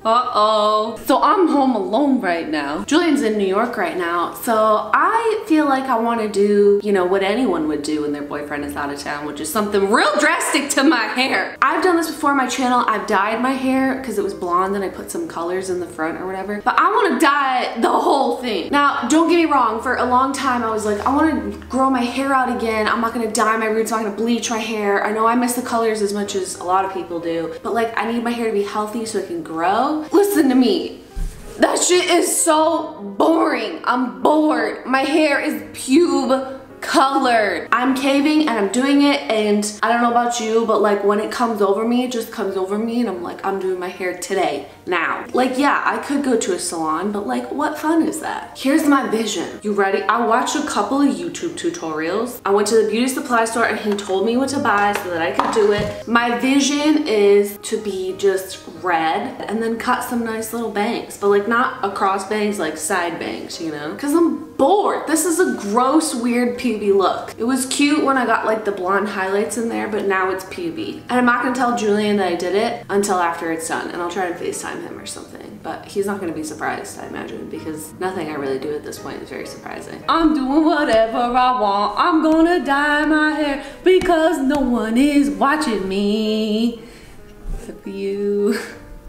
Uh-oh. So I'm home alone right now. Julian's in New York right now. So I feel like I want to do, you know, what anyone would do when their boyfriend is out of town, which is something real drastic to my hair. I've done this before on my channel. I've dyed my hair because it was blonde and I put some colors in the front or whatever. But I want to dye the whole thing. Now, don't get me wrong. For a long time, I was like, I want to grow my hair out again. I'm not going to dye my roots. I'm not going to bleach my hair. I know I miss the colors as much as a lot of people do. But like, I need my hair to be healthy so it can grow. Listen to me. That shit is so boring. I'm bored. My hair is pube colored. I'm caving and I'm doing it, and I don't know about you, but like when it comes over me, it just comes over me and I'm like, I'm doing my hair today, now. Like, yeah, I could go to a salon, but like, what fun is that? Here's my vision. You ready? I watched a couple of YouTube tutorials. I went to the beauty supply store and he told me what to buy so that I could do it. My vision is to be just red and then cut some nice little bangs, but like not across bangs, like side bangs, you know? Cause I'm bored. This is a gross, weird puby look. It was cute when I got like the blonde highlights in there, but now it's puby. And I'm not gonna tell Julian that I did it until after it's done, and I'll try to FaceTime him or something. But he's not gonna be surprised, I imagine, because nothing I really do at this point is very surprising. I'm doing whatever I want. I'm gonna dye my hair because no one is watching me. Except for you.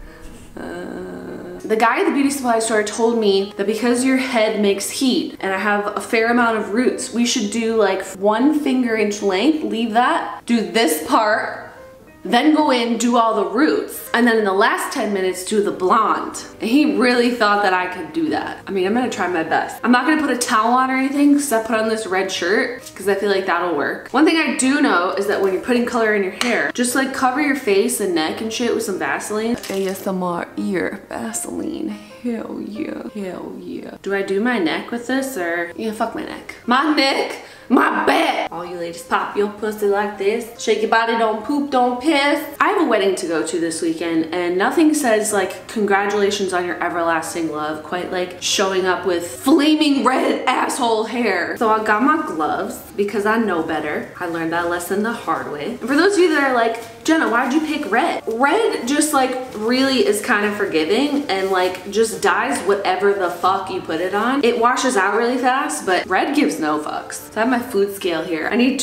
The guy at the beauty supply store told me that because your head makes heat and I have a fair amount of roots, we should do like 1 finger-inch length, leave that, do this part, then go in, do all the roots, and then in the last 10 minutes do the blonde. And he really thought that I could do that. I mean, I'm gonna try my best. I'm not gonna put a towel on or anything because I put on this red shirt because I feel like that'll work. One thing I do know is that when you're putting color in your hair, just like cover your face and neck and shit with some Vaseline. ASMR ear Vaseline. Hell yeah. Hell yeah. Do I do my neck with this or? Yeah, fuck my neck. My neck! My back! All you ladies, pop your pussy like this. Shake your body, don't poop, don't piss. I have a wedding to go to this weekend, and nothing says like congratulations on your everlasting love quite like showing up with flaming red asshole hair. So I got my gloves because I know better. I learned that lesson the hard way. And for those of you that are like, Jenna, why'd you pick red? Red just like really is kind of forgiving and like just dyes whatever the fuck you put it on. It washes out really fast, but red gives no fucks. So I have my food scale here. I need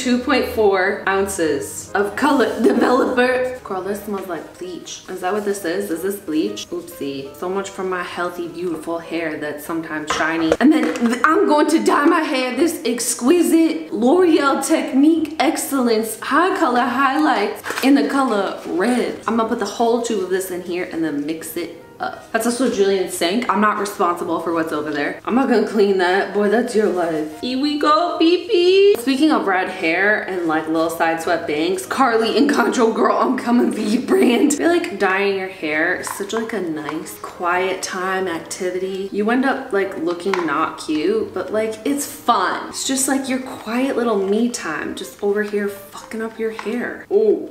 2.4 ounces of color developer. Girl, this smells like bleach. Is that what this is? Is this bleach? Oopsie. So much for my healthy, beautiful hair that's sometimes shiny. And then I'm going to dye my hair this exquisite L'Oreal Technique Excellence high color highlights in the color red. I'm gonna put the whole tube of this in here and then mix it up. That's also Julian's sink. I'm not responsible for what's over there. I'm not gonna clean that. Boy, that's your life. Here we go, pee-pee. Speaking of red hair and like little side swept bangs, Carly and Control Girl, I'm coming for you brand. I feel like dyeing your hair is such like a nice quiet time activity. You end up like looking not cute, but like it's fun. It's just like your quiet little me time, just over here fucking up your hair. Oh,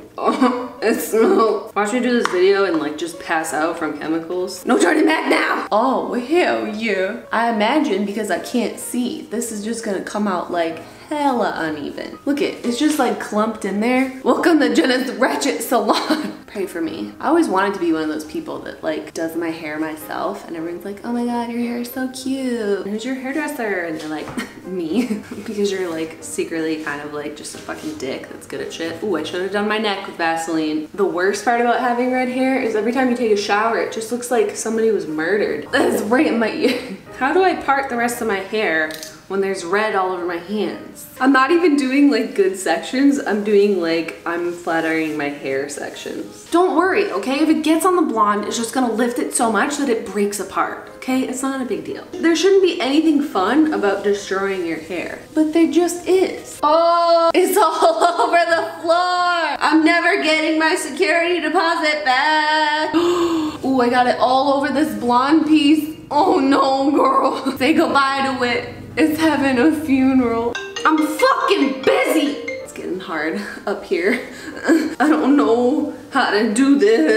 it smells. Watch me do this video and like just pass out from chemicals. No turning back now. Oh, hell yeah. I imagine because I can't see, this is just gonna come out like hella uneven. Look it's just like clumped in there. Welcome to Jenna's Ratchet Salon. Pray for me. I always wanted to be one of those people that like does my hair myself and everyone's like, oh my god, your hair is so cute. Who's your hairdresser? And they're like, me. Because you're like secretly kind of like just a fucking dick that's good at shit. Ooh, I should have done my neck with Vaseline. The worst part about having red hair is every time you take a shower, it just looks like somebody was murdered. That's right in my ear. How do I part the rest of my hair when there's red all over my hands? I'm not even doing like good sections. I'm doing like, I'm flat ironing my hair sections. Don't worry, okay? If it gets on the blonde, it's just gonna lift it so much that it breaks apart, okay? It's not a big deal. There shouldn't be anything fun about destroying your hair, but there just is. Oh, it's all over the floor. I'm never getting my security deposit back. Ooh, I got it all over this blonde piece. Oh no, girl. Say goodbye to it. It's having a funeral. I'm fucking busy. It's getting hard up here. I don't know how to do this.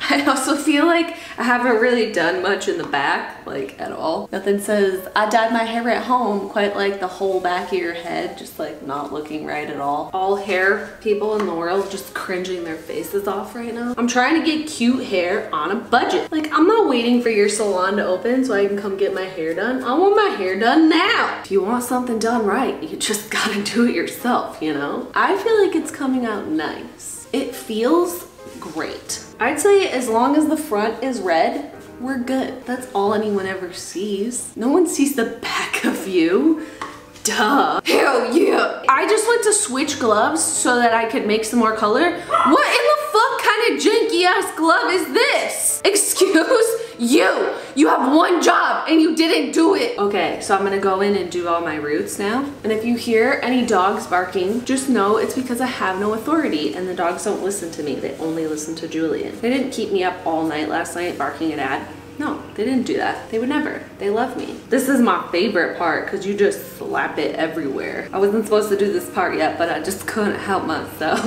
I also feel like I haven't really done much in the back, like at all. Nothing says, I dyed my hair at home, quite like the whole back of your head, just like not looking right at all. All hair people in the world just cringing their faces off right now. I'm trying to get cute hair on a budget. Like, I'm not waiting for your salon to open so I can come get my hair done. I want my hair done now. If you want something done right, you just gotta do it yourself, you know? I feel like it's coming out nice. It feels great. I'd say as long as the front is red, we're good. That's all anyone ever sees. No one sees the back of you. Duh. Hell yeah. I just went to switch gloves so that I could make some more color. What in the fuck kind of janky ass glove is this? Excuse you. You have one job and you didn't do it. Okay, so I'm gonna go in and do all my roots now. And if you hear any dogs barking, just know it's because I have no authority and the dogs don't listen to me. They only listen to Julian. They didn't keep me up all night last night barking at Dad. No, they didn't do that. They would never. They love me. This is my favorite part because you just slap it everywhere. I wasn't supposed to do this part yet, but I just couldn't help myself.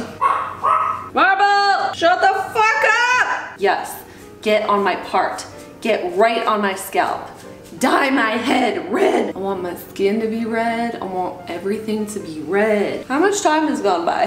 Marble, shut the fuck up! Yes, get on my part. Get right on my scalp. Dye my head red. I want my skin to be red. I want everything to be red. How much time has gone by?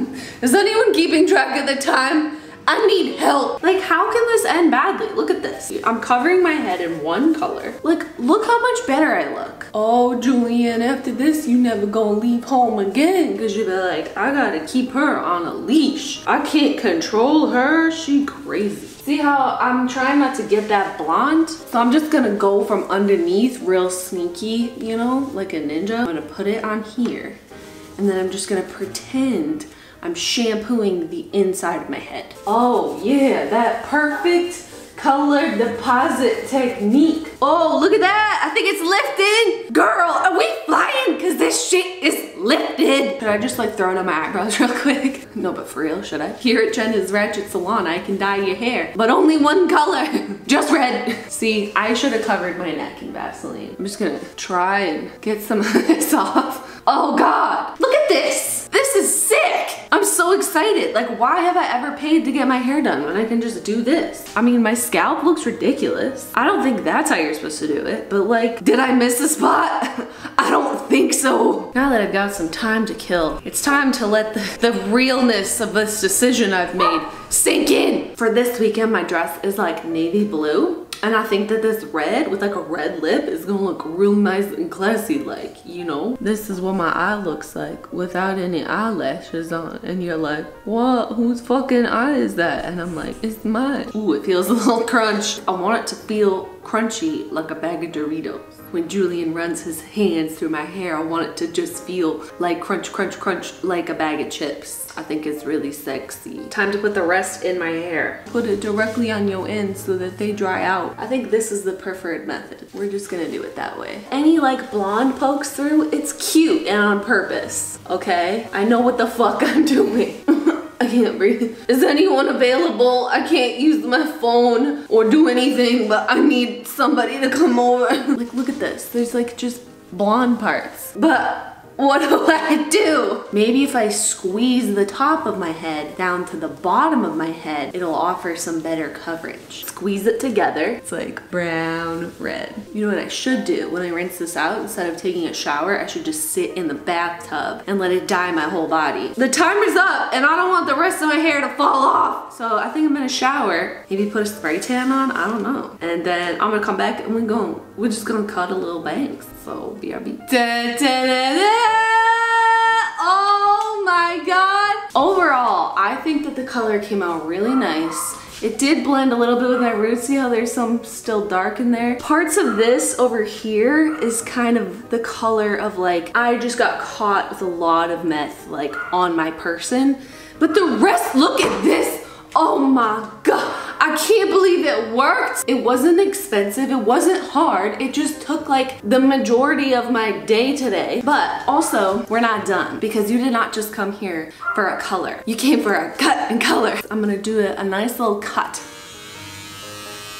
Is anyone keeping track of the time? I need help. Like, how can this end badly? Look at this. I'm covering my head in one color. Like, look how much better I look. Oh, Julian, after this, you never gonna leave home again. Cause you'll be like, I gotta keep her on a leash. I can't control her. She crazy. See how I'm trying not to get that blonde? So I'm just gonna go from underneath real sneaky, you know, like a ninja. I'm gonna put it on here. And then I'm just gonna pretend I'm shampooing the inside of my head. Oh yeah, that perfect color deposit technique. Oh, look at that. I think it's lifting. Girl, are we flying? Cause this shit is lifted. Should I just like throw it on my eyebrows real quick? No, but for real, should I? Here at Jenna's Ratchet Salon, I can dye your hair, but only one color, just red. See, I should have covered my neck in Vaseline. I'm just gonna try and get some of this off. Oh God, look at this. This is sick. I'm so excited. Like, why have I ever paid to get my hair done when I can just do this? I mean, my scalp looks ridiculous. I don't think that's how you're supposed to do it, but like, did I miss a spot? I don't think so. Now that I've got some time to kill, it's time to let the realness of this decision I've made sink in. For this weekend, my dress is like navy blue. And I think that this red with like a red lip is gonna look real nice and classy, like, you know? This is what my eye looks like without any eyelashes on. And you're like, what? Whose fucking eye is that? And I'm like, it's mine. Ooh, it feels a little crunch. I want it to feel crunchy like a bag of Doritos. When Julian runs his hands through my hair, I want it to just feel like crunch, crunch, crunch, like a bag of chips. I think it's really sexy. Time to put the rest in my hair. Put it directly on your ends so that they dry out. I think this is the preferred method. We're just gonna do it that way. Any like blonde pokes through, it's cute and on purpose, okay? I know what the fuck I'm doing. I can't breathe. Is anyone available? I can't use my phone or do anything, but I need somebody to come over. Like, look at this. There's like just blonde parts. But what do I do? Maybe if I squeeze the top of my head down to the bottom of my head, it'll offer some better coverage. Squeeze it together. It's like brown, red. You know what I should do when I rinse this out? Instead of taking a shower, I should just sit in the bathtub and let it dye my whole body. The timer's up and I don't want the rest of my hair to fall off. So I think I'm gonna shower. Maybe put a spray tan on, I don't know. And then I'm gonna come back and we're just gonna cut a little bangs. So BRB. Da, da, da, da. Oh my God. Overall, I think that the color came out really nice. It did blend a little bit with my roots. See how there's some still dark in there? Parts of this over here is kind of the color of like, I just got caught with a lot of meth like on my person. But the rest, look at this. Oh my God. I can't believe it worked. It wasn't expensive. It wasn't hard. It just took like the majority of my day today. But also, we're not done because you did not just come here for a color. You came for a cut and color. I'm gonna do a nice little cut.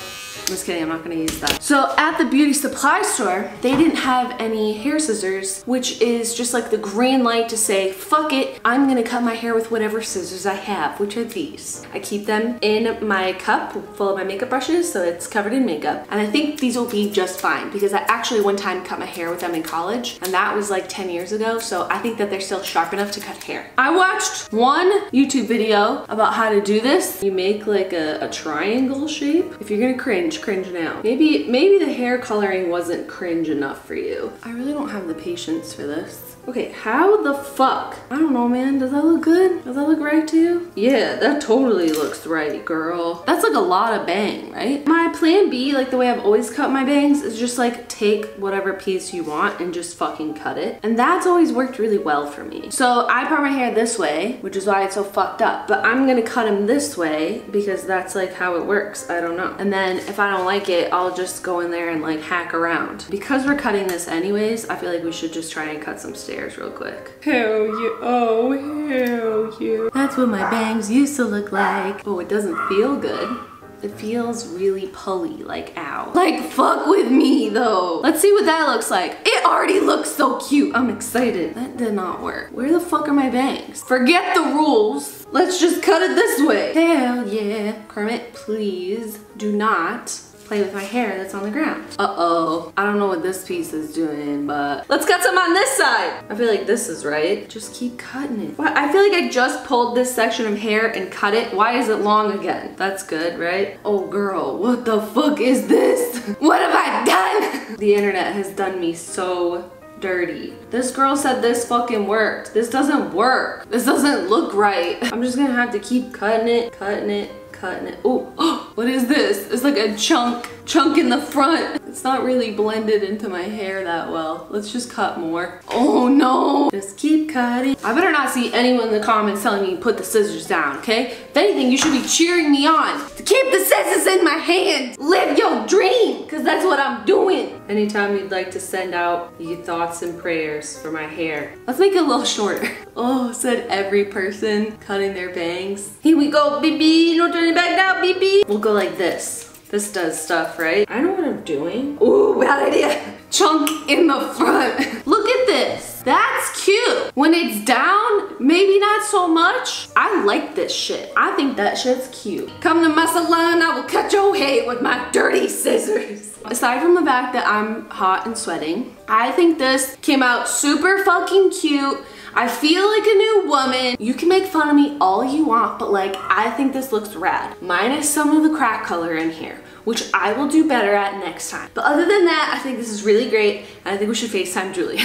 just kidding, I'm not gonna use that. So at the beauty supply store, they didn't have any hair scissors, which is just like the green light to say, fuck it, I'm gonna cut my hair with whatever scissors I have, which are these. I keep them in my cup full of my makeup brushes, so it's covered in makeup. And I think these will be just fine because I actually one time cut my hair with them in college, and that was like 10 years ago, so I think that they're still sharp enough to cut hair. I watched one YouTube video about how to do this. You make like a triangle shape. If you're gonna cringe now. Maybe the hair coloring wasn't cringe enough for you. I really don't have the patience for this. Okay, how the fuck? I don't know, man. Does that look good? Does that look right to you? Yeah, that totally looks right, girl. That's like a lot of bang, right? My plan B, like the way I've always cut my bangs, is just like take whatever piece you want and just fucking cut it. And that's always worked really well for me. So I part my hair this way, which is why it's so fucked up. But I'm gonna cut him this way because that's like how it works. I don't know. And then if I don't like it, I'll just go in there and like hack around. Because we're cutting this anyways, I feel like we should just try and cut some stairs real quick. Hell yeah, oh hell yeah. That's what my bangs used to look like. Oh, it doesn't feel good. It feels really pulley, like ow. Like fuck with me though. Let's see what that looks like. It already looks so cute. I'm excited. That did not work. Where the fuck are my bangs? Forget the rules. Let's just cut it this way. Hell yeah. Kermit, please do not play with my hair that's on the ground. Uh-oh. I don't know what this piece is doing, but let's cut some on this side. I feel like this is right. Just keep cutting it. What? I feel like I just pulled this section of hair and cut it. Why is it long again? That's good, right? Oh girl, what the fuck is this? What have I done? The internet has done me so dirty. This girl said this fucking worked. This doesn't work. This doesn't look right. I'm just gonna have to keep cutting it, cutting it, cutting it. Oh, what is this? It's like a chunk in the front. It's not really blended into my hair that well. Let's just cut more. Oh no. Just keep cutting. I better not see anyone in the comments telling me to put the scissors down, okay? If anything, you should be cheering me on to keep the scissors in my hand. Live your dream, because that's what I'm doing. Anytime you'd like to send out your thoughts and prayers for my hair. Let's make it a little shorter. Oh, said every person cutting their bangs. Here we go, BB. No turning back now, BB. We'll go like this. This does stuff, right? I know what I'm doing. Ooh, bad idea. Chunk in the front. Look at this. That's cute. When it's down, maybe not so much. I like this shit. I think that shit's cute. Come to my salon, I will cut your hair with my dirty scissors. Aside from the fact that I'm hot and sweating, I think this came out super fucking cute. I feel like a new woman. You can make fun of me all you want, but like, I think this looks rad. Minus some of the crack color in here, which I will do better at next time. But other than that, I think this is really great, and I think we should FaceTime Julia.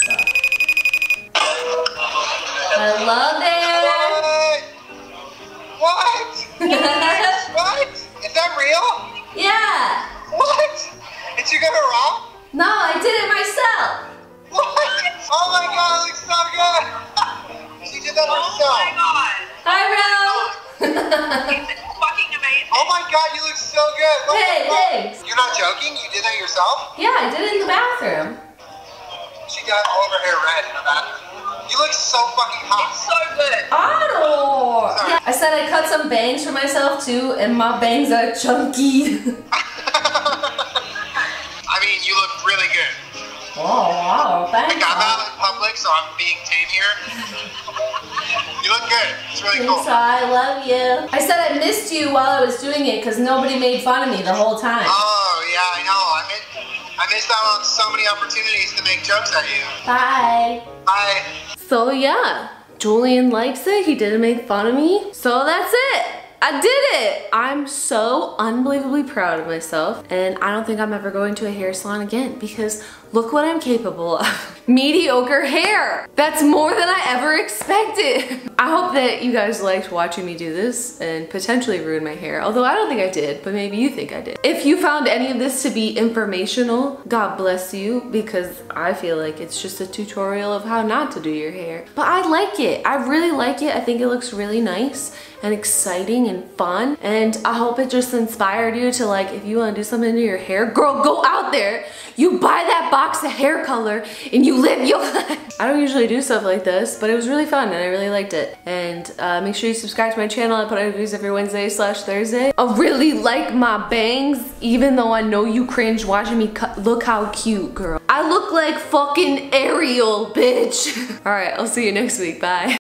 Hello there. What? What? Is that real? Yeah. What? Did you get her wrong? No, I did it myself. What? Oh my god, it looks so good! She did that herself. Oh my god! Hi, Ro! It's fucking amazing. Oh my god, you look so good! What Hey, the fuck? thanks. You're not joking? You did that yourself? Yeah, I did it in the bathroom. She got all of her hair red in the bathroom. You look so fucking hot. It's so good. Otto! Yeah, I said I cut some bangs for myself too, and my bangs are chunky. I mean, you look really good. Oh, wow, thanks. Like, I'm out in public, so I'm being tame here. You look good. It's really cool. Thanks, I love you. I said I missed you while I was doing it because nobody made fun of me the whole time. Oh, yeah, I know. I missed out on so many opportunities to make jokes at you. Bye. Bye. So yeah, Julian likes it. He didn't make fun of me. So that's it. I did it! I'm so unbelievably proud of myself, and I don't think I'm ever going to a hair salon again because look what I'm capable of. Mediocre hair! That's more than I ever expected. I hope that you guys liked watching me do this and potentially ruin my hair, although I don't think I did, but maybe you think I did. If you found any of this to be informational, God bless you, because I feel like it's just a tutorial of how not to do your hair. But I like it. I really like it. I think it looks really nice and exciting and fun, and I hope it just inspired you to, like, if you want to do something to your hair, girl, go out there, you buy that box rocks a hair color and you live your life. I don't usually do stuff like this, but it was really fun and I really liked it. And make sure you subscribe to my channel. I put out videos every Wednesday/Thursday. I really like my bangs, even though I know you cringe watching me cut. Look how cute, girl. I look like fucking Ariel, bitch. All right, I'll see you next week. Bye.